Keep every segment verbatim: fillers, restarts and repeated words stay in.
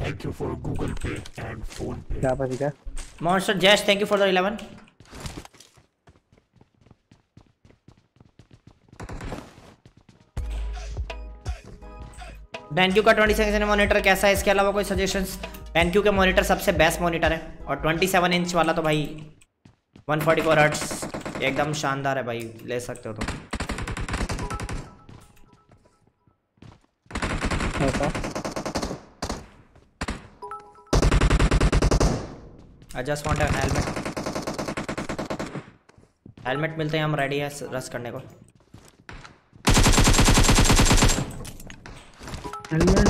Thank you for Google Pay and Phone Pay. क्या पता क्या? Monster Jazz, thank you for the eleven. BenQ का twenty seven monitor कैसा है? इसके अलावा कोई सजेशंस? BenQ के मॉनिटर सबसे बेस्ट मॉनिटर है और ट्वेंटी सेवन इंच वाला तो भाई वन फोर्टी फोर हर्ट्ज एकदम शानदार है भाई, ले सकते हो तुम। I just want a helmet. Helmet मिलते हैं हम रेडी है रश करने को। हेलमेट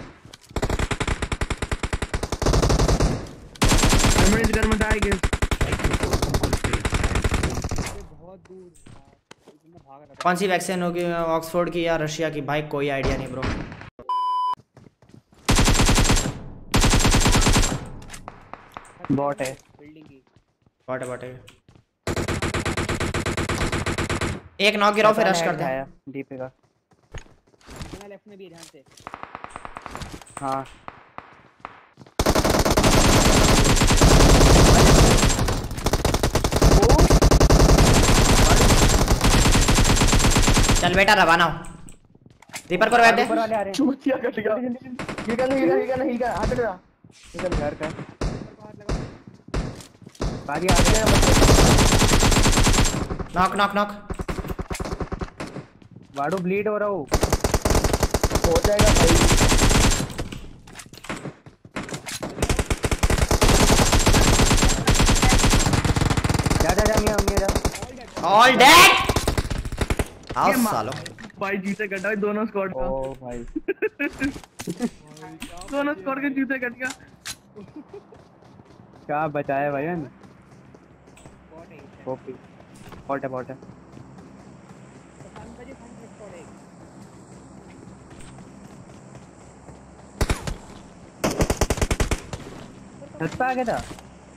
हेलमेट घर में आएंगे। बहुत दूर भाग रहा। कौन सी वैक्सीन होगी, ऑक्सफोर्ड की या रशिया की? भाई कोई आइडिया नहीं ब्रो। बॉट है बिल्डिंग की। बॉट है बॉट है। एक नॉक गिराओ फिर रश करते हैं। डीपी का लेफ्ट में भी ध्यान से। हाँ चल बेटा रवाना हो। रीपर को रवा दे। चूतिया कट गया। ये कर ये कर ये कर ये कर हट जा। ये कर घर का बाकी आ गया। Knock knock knock. वाडू ब्लीड हो रहा हो हो जाएगा भाई। जा जा जा मियां मियां जा। All dead. आओ सालो भाई जूते कटा है दोनों स्क्वाड का। ओ भाई दोनों स्क्वाड के जूते कट गया। क्या बचाया भाई मैंने? ओपी बॉट है बॉट है। सस्ता आ गया था।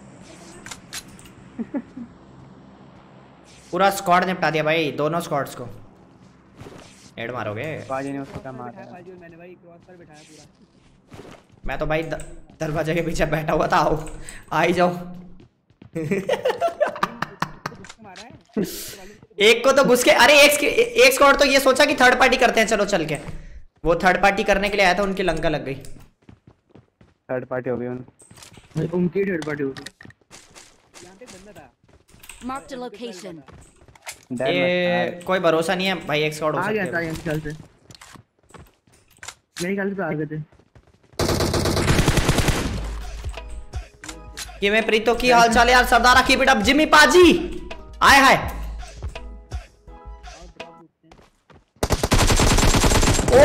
पूरा स्क्वाड निपटा दिया भाई, दोनों स्क्वाड्स को हेड मारोगे। बाजी ने उसको क्या मारा? मैंने भाई क्रॉस पर बिठाया पूरा। मैं तो भाई द, दरवाजे के पीछे बैठा हुआ था। आओ आ ही जाओ। एक को तो घुस के, अरे एक एक स्क्वाड तो ये सोचा कि थर्ड पार्टी करते हैं चलो चल के, वो थर्ड पार्टी करने के लिए आया था, उनकी लंका लग गई। थर्ड पार्टी हो गई उन उनकी थर्ड पार्टी हो गई। यहां पे बंदा था। Mark the location. ये कोई भरोसा नहीं है भाई, एक स्क्वाड हो सकता है। आ गया था यहां ख्याल से, मेरे ख्याल से आ गए थे। कि मैं प्रीतो की हाल चाल यार? सरदारा कीप इट अप। जिमी पाजी आए हाय। ओ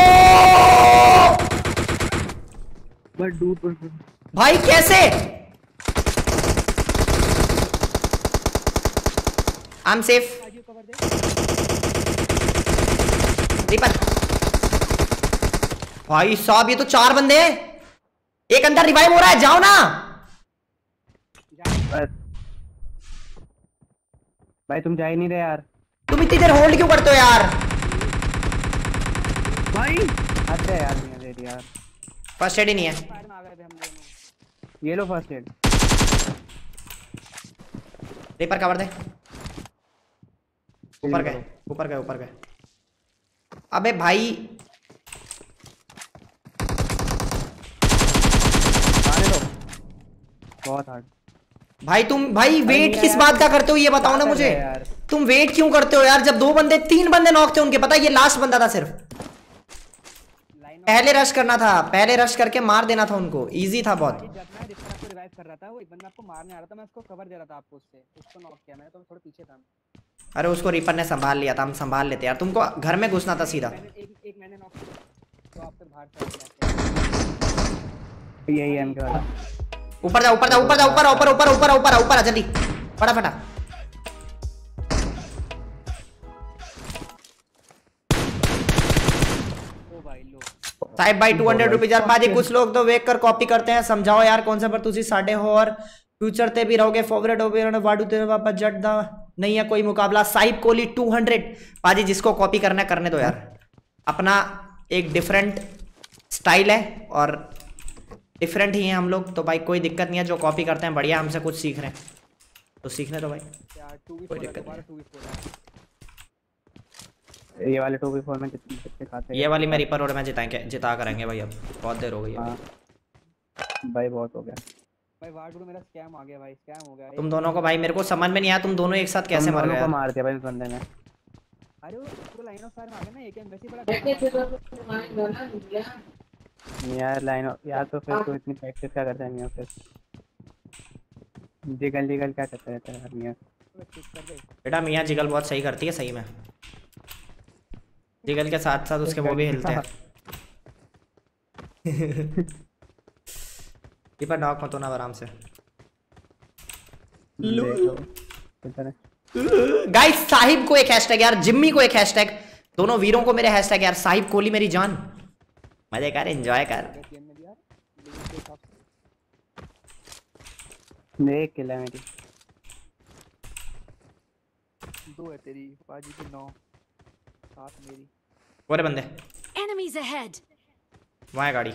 बट दूर पर भाई कैसे? I am safe. दीपक भाई साहब ये तो चार बंदे हैं, एक अंदर रिवाइव हो रहा है, जाओ ना भाई। तुम जा ही नहीं रहे यार। तुम इतनी देर होल्ड क्यों करते हो यार? भाई अच्छा यार नहीं दे यार। फर्स्ट एड ही नहीं है। ये लो फर्स्ट एड। रीपर कवर दे। ऊपर गए ऊपर गए ऊपर गए। अबे भाई आने दो। बहुत हार्ड भाई तुम भाई वेट किस बात का करते हो ये बताओ ना मुझे। तुम वेट क्यों करते हो यार? जब दो बंदे तीन बंदे नॉक थे उनके, पता है ये लास्ट बंदा था सिर्फ। पहले रश करना था, पहले रश करके मार देना था उनको, इजी था बहुत। जब मैं रिस्क को रिवाइव कर रहा था, वो एक बंदा आपको मारने आ रहा था, मैं उसको कवर दे रहा था आपको, उससे उसको नॉक किया मैंने, तो थोड़ा पीछे था। अरे उसको रीपर ने संभाल लिया था, हम संभाल लेते यार। तुमको घर में घुसना था सीधा। एक एक मैंने नॉक किया तो आप पे बाहर चल गया। यही है इनके वाला। ऊपर जा ऊपर जा ऊपर जा ऊपर ऊपर ऊपर ऊपर ऊपर ऊपर जल्दी फटाफट। साहिब भाई टू हंड्रेड रुपीज यार। बाजी कुछ लोग तो वेक कर कॉपी करते हैं, समझाओ यार कौन सा पर तुसी साढ़े हो और फ्यूचर ते भी रहोगे फेवरेट हो गए वाडू तेरे वापस जट दा नहीं है कोई मुकाबला। Sahib Kohli two hundred. बाजी जिसको कॉपी करना करने दो यार, अपना एक डिफरेंट स्टाइल है और डिफरेंट ही हैं हम लोग, तो भाई कोई दिक्कत नहीं है। जो कॉपी करते हैं बढ़िया, हमसे कुछ सीख रहे हैं तो सीखने दो भाई, यार टू वी कोई फोर दिक्कत दोबारा टू वी फोर ये वाले टू बी फोर में कितने कितने खाते हैं? ये वाली मैं रिपर और मैं जिता के जिता करेंगे भाई। अब बहुत देर हो गई है हाँ भाई, बहुत हो गया। भाई वार टू मेरा स्कैम आ गया भाई, स्कैम हो गया। तुम दोनों को भाई मेरे को समझ में नहीं आया, तुम दोनों एक साथ कैसे तुम मर दोनों गए को यार? मार दिया भाई इस बंदे ने। अरे वो पूरा लाइन ऑफ फायर में आ गया ना, एक एम वैसे ही बड़ा यार लाइन यार, तो फिर तो इतनी प्रैक्टिस क्या करता है मियां? फिर जिगल जिगल क्या करता रहता है यार मियां? चेक कर दे। बेटा मियाँ जिगल बहुत सही करती है सही में, जिगल के साथ साथ उसके वो भी हिलते हैं। कीपर नॉक मत होना आराम से। देखो किधर है? गाइस साहिब को एक हैशटैग यार, जिम्मी को एक हैशटैग, दोनों वीरों को मेरे हैशटैग यार। साहिब कोहली मेरी जान, मजे कर, एंजॉय कर। गेम में भी यार लिमिट के हिसाब से देख किल है मेरी। दो है तेरी बाजी की, नौ सात मेरी। पूरे बंदे Enemies ahead. वहाँ है गाड़ी।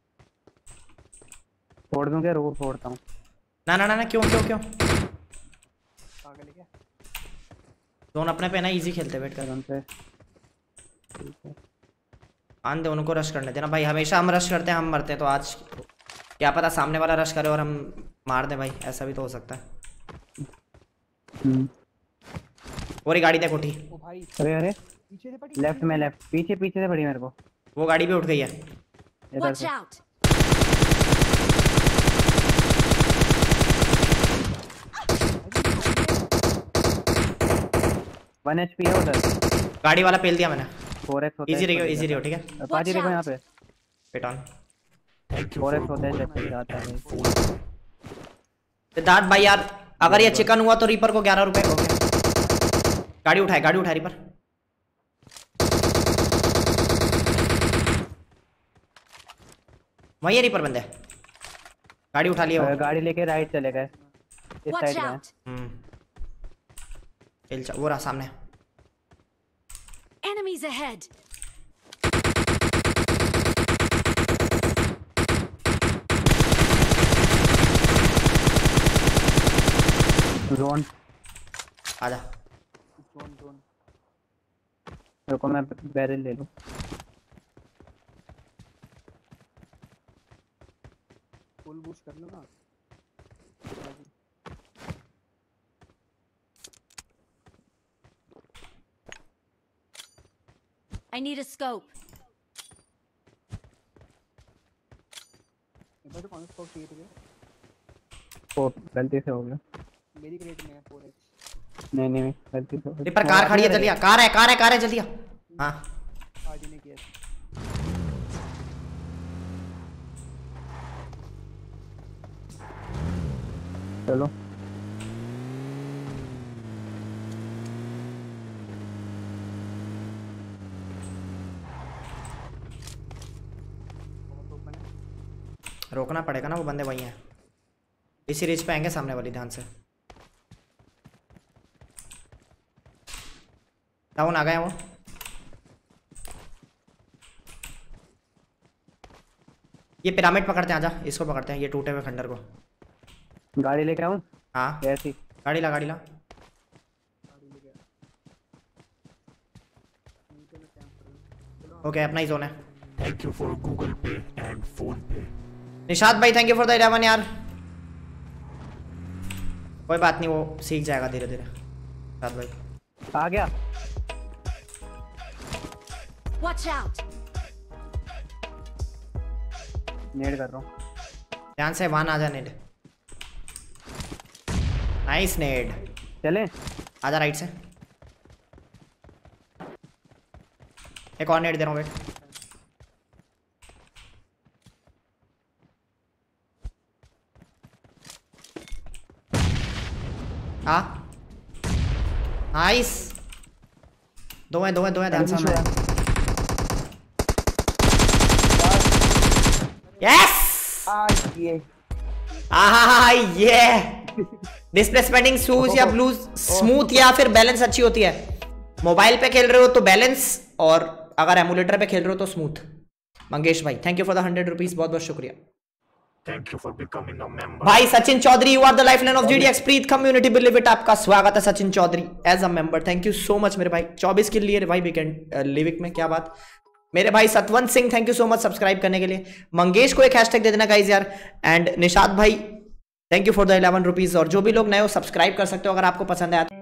फोड़ दूं क्या? रोड फोड़ता हूँ। ना ना ना ना क्यों क्यों क्यों? पागल है क्या? दोनों अपने पे ना इजी खेलते बैठ कर। उनसे ठीक है। आन दे उनको, रश करने देना भाई। हमेशा हम रश करते हैं, हम मरते हैं, तो आज क्या पता सामने वाला रश करे और हम मार दे भाई, ऐसा भी तो हो सकता है। हम्म। और ये गाड़ी देख उठी, ओ भाई अरे अरे पीछे से पड़ी। लेफ्ट में, लेफ्ट पीछे पीछे से पड़ी मेरे को। वो गाड़ी भी उठ गई है। इधर Watch से। out. वन एचपी है उधर। गाड़ी वाला पेल दिया मैंने। फोर एक्स होता है। इजी रहियो इजी रहियो ठीक है। पाजी देखो यहाँ पे wait on. Thank you for for X होता है Google जब तक Pay जाता है। and PhonePe. सिद्धार्थ भाई यार, अगर ये चिकन हुआ तो रीपर को ग्यारह रुपए हो गया। गाड़ी उठाए गाड़ी उठाए रीपर। वही है रीपर बंदे, गाड़ी उठा लिया वो। गाड़ी लेके राइट चले गए, इस Watch साइड में। out. हम्म चल चल, वो रहा सामने। Enemies ahead. जोन आजा। जोन जोन रुको मैं बैरल ले लूं। फुल बूस्ट कर लो ना। I need a scope. इधर तो कौन सा स्कोप चाहिए तुझे? ओ गलती से हो गया। मेरी क्रेट में है फोर एक्स। नहीं नहीं गलती से हो गया। रीपर कार खड़ी है, जल्दी आ। कार है कार है कार है, जल्दी आ। हाँ आज ने किया। चलो बहुत ओपन है। रोकना पड़ेगा ना, वो बंदे वही हैं। इसी रिच पे आएंगे सामने वाली, ध्यान से। डाउन आ गए वो। ये पिरामिड पकड़ते हैं, आजा इसको पकड़ते हैं, ये टूटे हुए खंडर को। गाड़ी लेके आऊं? हाँ कैसी? गाड़ी ला गाड़ी ला। ओके अपना ही जोन है। Thank you for Google Pay and PhonePe. Nishad भाई thank you for the eleven यार। कोई बात नहीं, वो सीख जाएगा धीरे धीरे। निशाद भाई आ गया। Watch out. नेड कर रहा हूं। ध्यान से, वन आजा नेड। नाइस नेड। चले आजा राइट से। एक और नेड दे रहा हूँ, वेट। हाँ नाइस। दो हैं दो हैं दो हैं, ध्यान से। यस आज ये आहा ये डिस्प्लेसमेंटिंग शूज या ब्लूज स्मूथ या फिर बैलेंस अच्छी होती है। मोबाइल पे खेल रहे हो तो बैलेंस, और अगर एमुलेटर पे खेल रहे हो तो स्मूथ। मंगेश भाई thank you for the hundred rupees, बहुत बहुत शुक्रिया। Thank you for becoming a member. भाई Sachin Chaudhary, you are the lifeline of GDX Preet community believe it. आपका स्वागत है Sachin Chaudhary as a member. Thank you so much मेरे भाई। चौबीस के लिए भाई वीकेंड लिविक में, क्या बात। मेरे भाई Satwant Singh, thank you so much subscribe करने के लिए। मंगेश को एक हैशटैग दे देना गाइस यार। एंड निशाद भाई, thank you for the eleven rupees. और जो भी लोग नए हो सब्सक्राइब कर सकते हो अगर आपको पसंद आया।